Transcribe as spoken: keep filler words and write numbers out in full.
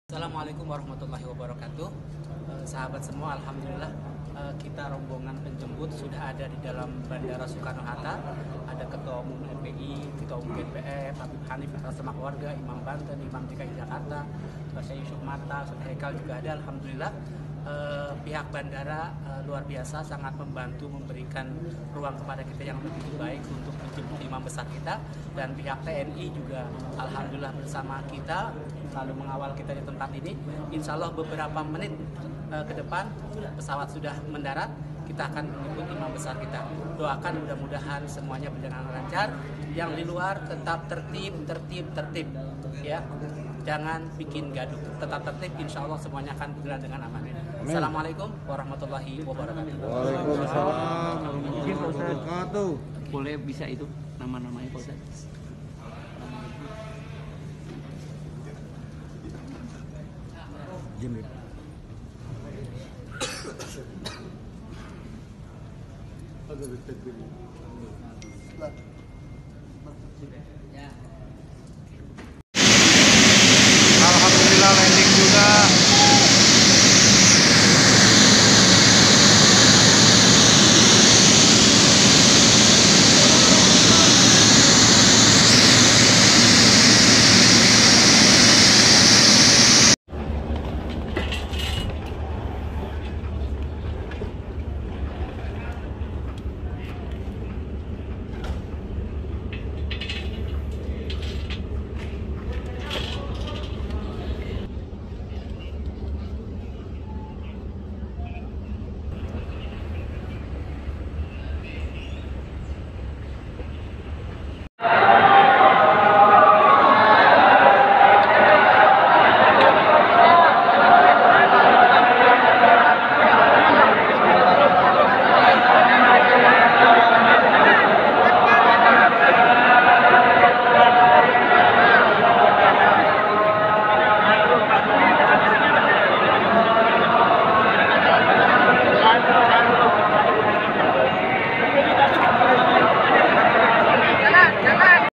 Assalamualaikum warahmatullahi wabarakatuh. Eh, sahabat semua, alhamdulillah eh, kita rombongan penjemput sudah ada di dalam Bandara Soekarno-Hatta. Ada Ketua Umum M P I, Ketua Umum G N P F, Habib Hanif Sama Keluarga, Imam Banten, Imam D K I Jakarta, Syekh Yusuf Matta, Ustaz Haikal juga ada. Alhamdulillah eh, pihak bandara eh, luar biasa sangat membantu memberikan ruang kepada kita yang begitu baik untuk menjemput imam besar kita, dan pihak T N I juga alhamdulillah bersama kita selalu mengawal kita di tempat ini. Insya Allah beberapa menit uh, ke depan pesawat sudah mendarat, kita akan menjemput imam besar kita. Doakan mudah-mudahan semuanya berjalan lancar. Yang di luar tetap tertib, tertib, tertib, ya. Jangan bikin gaduh, tetap tertib. Insya Allah semuanya akan berjalan dengan aman. Assalamualaikum warahmatullahi wabarakatuh. Waalaikumsalam warahmatullahi wabarakatuh. Boleh bisa itu nama-namanya Pak Ustaz? Jimmy. Ya.